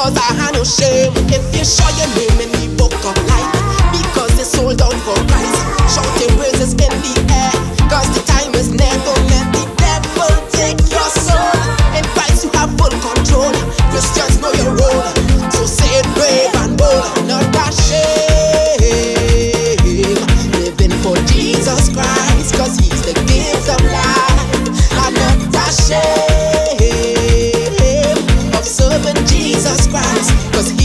cause I had no shame. If you show your name in the book of life, because it's sold out for Christ, shout your praises in the air, cause the time is near. Don't let the devil take your soul. In Christ you have full control. Christians know your role, so say it brave and bold, not ashamed. Living for Jesus Christ, cause he's the gift of life. I'm not ashamed of serving Jesus Christ, cause